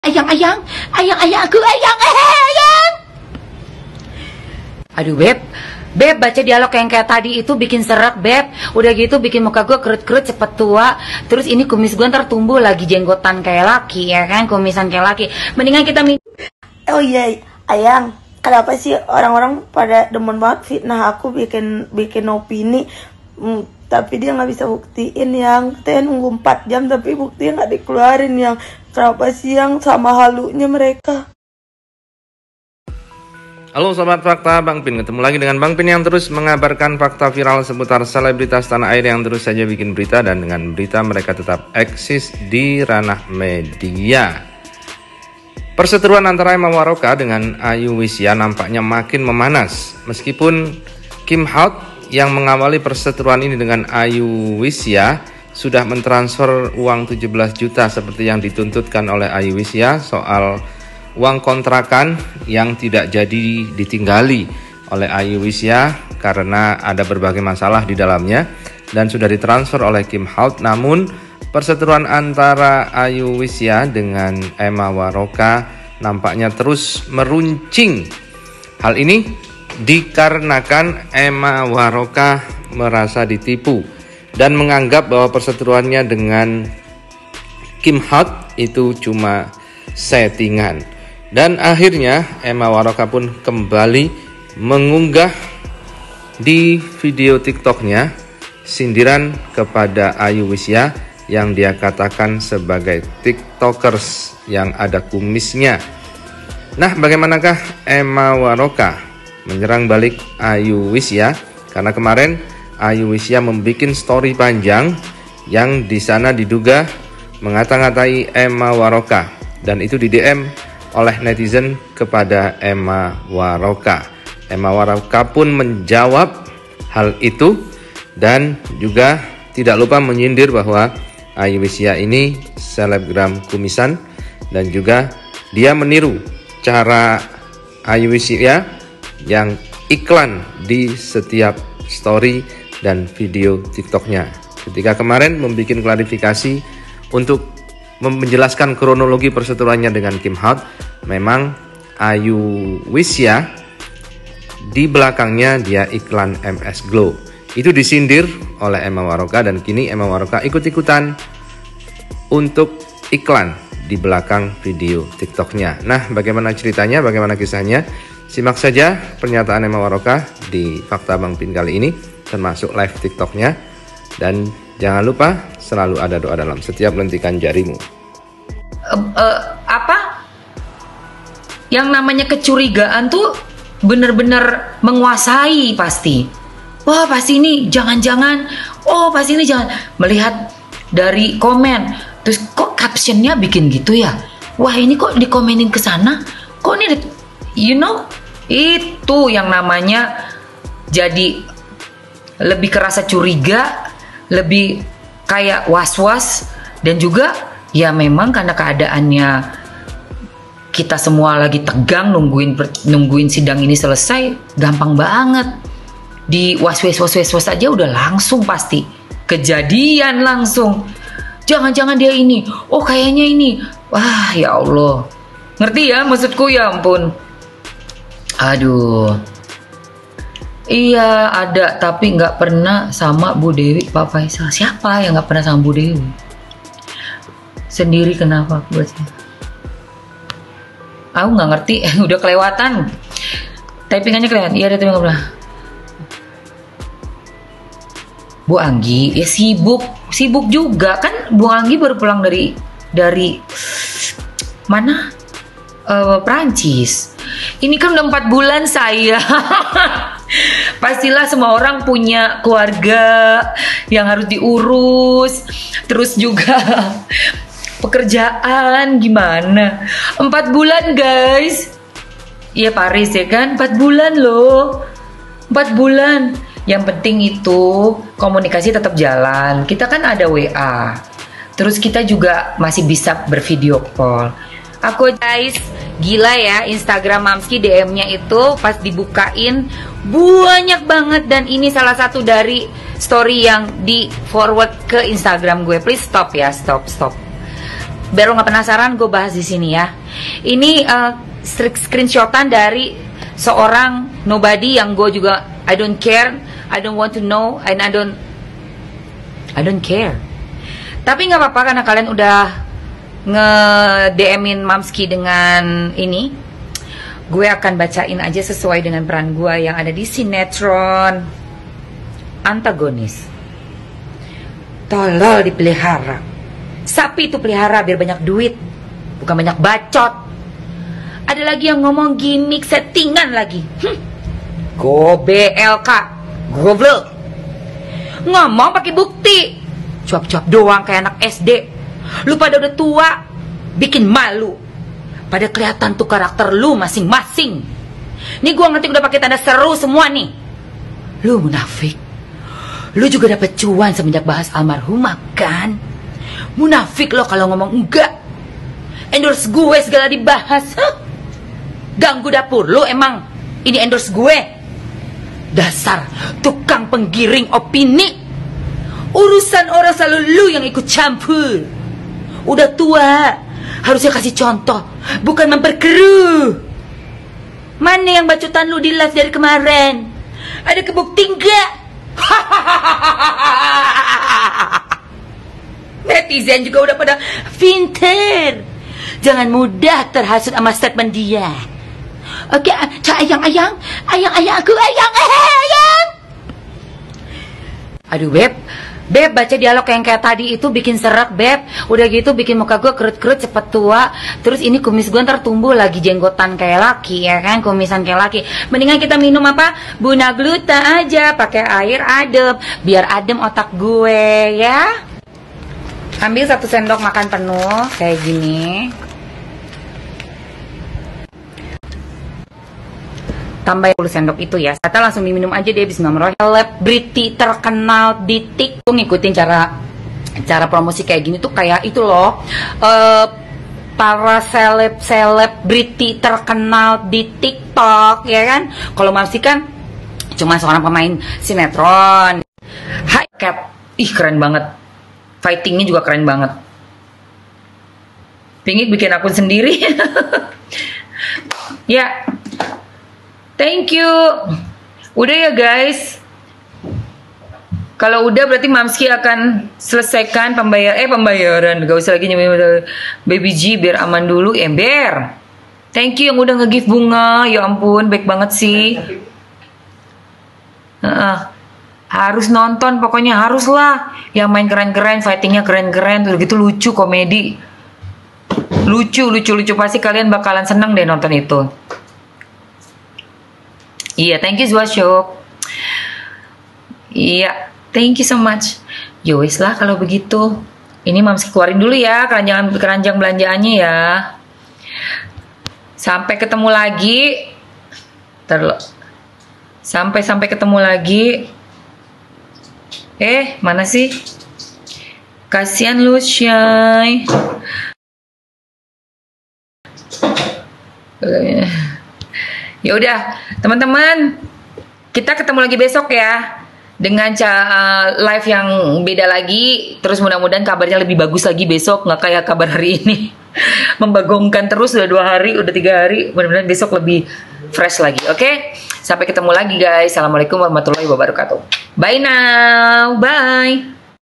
Ayang, aku ayang. Aduh Beb, baca dialog yang kayak tadi itu bikin serak, Beb. Udah gitu bikin muka gue kerut-kerut cepet tua. Terus ini kumis gue ntar tumbuh lagi jenggotan kayak laki, ya kan? Kumisan kayak laki. Mendingan kita Oh iya, Ayang. Kenapa sih orang-orang pada demen banget fitnah aku bikin opini, tapi dia nggak bisa buktiin, yang katanya nunggu 4 jam tapi buktinya nggak dikeluarin, yang kenapa sih yang sama halunya mereka. Halo Sobat Fakta, Bang Pin ketemu lagi dengan Bang Pin yang terus mengabarkan fakta viral seputar selebritas tanah air yang terus saja bikin berita, dan dengan berita mereka tetap eksis di ranah media. Perseteruan antara Emma Waroka dengan Ayu Wisya nampaknya makin memanas. Meskipun Kim Haut yang mengawali perseteruan ini dengan Ayu Wisya sudah mentransfer uang 17 juta seperti yang dituntutkan oleh Ayu Wisya soal uang kontrakan yang tidak jadi ditinggali oleh Ayu Wisya karena ada berbagai masalah di dalamnya dan sudah ditransfer oleh Kim Haut. Namun perseteruan antara Ayu Wisya dengan Emma Waroka nampaknya terus meruncing. Hal ini dikarenakan Emma Waroka merasa ditipu dan menganggap bahwa perseteruannya dengan Kim Haut itu cuma settingan. Dan akhirnya Emma Waroka pun kembali mengunggah di video TikToknya sindiran kepada Ayu Wisya yang dia katakan sebagai tiktokers yang ada kumisnya. Nah, bagaimanakah Emma Waroka menyerang balik Ayu Wisya? Karena kemarin Ayu Wisya membuat story panjang yang di sana diduga mengata-ngatai Emma Waroka, dan itu di DM oleh netizen kepada Emma Waroka. Emma Waroka pun menjawab hal itu dan juga tidak lupa menyindir bahwa Ayu Wisya ini selebgram kumisan, dan juga dia meniru cara Ayu Wisya yang iklan di setiap story dan video TikToknya. Ketika kemarin membuat klarifikasi untuk menjelaskan kronologi perseteruannya dengan Kim Haut, memang Ayu Wisya di belakangnya dia iklan MS Glow. Itu disindir oleh Emma Waroka, dan kini Emma Waroka ikut-ikutan untuk iklan di belakang video TikToknya. Nah, bagaimana ceritanya, bagaimana kisahnya? Simak saja pernyataan Emma Waroka di Fakta Bang Pin kali ini, termasuk live TikToknya. Dan jangan lupa selalu ada doa dalam setiap lentikan jarimu. Apa? Yang namanya kecurigaan tuh bener-bener menguasai pasti. Wah, pasti ini jangan-jangan. Oh, pasti ini jangan. Melihat dari komen, terus kok captionnya bikin gitu ya? Wah, ini kok dikomenin ke sana? Kok ini, itu yang namanya jadi lebih kerasa curiga, lebih kayak was-was, dan juga ya memang karena keadaannya kita semua lagi tegang nungguin sidang ini selesai, gampang banget di was-was aja udah langsung pasti kejadian langsung. Jangan-jangan dia ini, oh kayaknya ini. Wah, ya Allah, ngerti ya maksudku, ya ampun. Aduh, iya ada, tapi nggak pernah sama Bu Dewi, Pak Faisal. Siapa yang nggak pernah sama Bu Dewi? Sendiri kenapa buatnya? Aku nggak ngerti, udah kelewatan. Typingannya kelihatan. Iya, ada tapi nggak pernah. Bu Anggi, ya sibuk juga kan. Bu Anggi baru pulang dari mana? Prancis. Ini kan udah 4 bulan saya. Pastilah semua orang punya keluarga yang harus diurus. Terus juga pekerjaan gimana. 4 bulan guys. Iya Paris ya kan, 4 bulan loh. 4 bulan. Yang penting itu komunikasi tetap jalan. Kita kan ada WA. Terus kita juga masih bisa bervideo call. Aku guys, gila ya, Instagram Mamski DM-nya itu pas dibukain banyak banget, dan ini salah satu dari story yang di forward ke Instagram gue. Please stop ya, stop. biar lo nggak penasaran, gue bahas di sini ya. Ini screenshotan dari seorang nobody yang gue juga I don't care, I don't want to know, and I don't care. Tapi nggak apa-apa karena kalian udah nge-DM-in Mamski dengan ini. Gue akan bacain aja sesuai dengan peran gue yang ada di sinetron antagonis. Tolol dipelihara. Sapi itu pelihara biar banyak duit, bukan banyak bacot. Ada lagi yang ngomong gimmick settingan lagi. Go BLK, goblok. Ngomong pakai bukti. Cuap-cuap doang kayak anak SD. Lu pada udah tua, bikin malu. Pada kelihatan tuh karakter lu masing-masing. Nih gua ngetik udah pakai tanda seru semua nih. Lu munafik. Lu juga dapat cuan semenjak bahas almarhumah kan? Munafik lo kalau ngomong enggak. Endorse gue segala dibahas. Huh? Ganggu dapur lu emang. Ini endorse gue. Dasar tukang penggiring opini. Urusan orang selalu lu yang ikut campur. Udah tua, harusnya kasih contoh, bukan memperkeruh. Mana yang bacotan lu di live dari kemarin? Ada kebukti enggak? Netizen juga udah pada pinter. Jangan mudah terhasut sama statement dia. Oke, ayang aku ayang. Aduh Beb, baca dialog yang kayak tadi itu bikin serak, Beb. Udah gitu bikin muka gue kerut-kerut cepet tua. Terus ini kumis gue ntar tumbuh lagi jenggotan kayak laki, ya kan? Kumisan kayak laki. Mendingan kita minum apa? Buna gluta aja, pakai air adem. Biar adem otak gue, ya. Ambil 1 sendok makan penuh, kayak gini. Tambah 10 sendok itu ya. Kata langsung diminum aja deh, bismillahirrahmanirrahim. Selebriti terkenal di TikTok ngikutin cara promosi kayak gini tuh kayak itu loh. Para selebriti terkenal di TikTok, ya kan? Kalau Mamsi kan cuma seorang pemain sinetron. Hai Cap, ih keren banget. Fightingnya juga keren banget. Pingin bikin akun sendiri. Ya. Thank you. Udah ya guys. Kalau udah berarti Mamski akan selesaikan pembayaran. Gak usah lagi nyampe Baby G biar aman dulu. Ember. Thank you yang udah nge-give bunga. Ya ampun, baik banget sih. Harus nonton, pokoknya harus lah. Yang main keren-keren, fightingnya keren-keren, terus gitu lucu, komedi. Lucu pasti kalian bakalan seneng deh nonton itu. Iya, thank you Zwashok. Iya, thank you so much. Yowes lah kalau begitu. Ini Mamski keluarin dulu ya keranjang belanjaannya ya. Sampai ketemu lagi. Sampai ketemu lagi. Mana sih? Kasihan lu, Syai. Ya udah, teman-teman, kita ketemu lagi besok ya dengan live yang beda lagi. Terus mudah-mudahan kabarnya lebih bagus lagi besok, nggak kayak kabar hari ini membagongkan terus udah 2 hari, udah 3 hari. Mudah-mudahan besok lebih fresh lagi. Oke? Sampai ketemu lagi guys. Assalamualaikum warahmatullahi wabarakatuh. Bye now. Bye.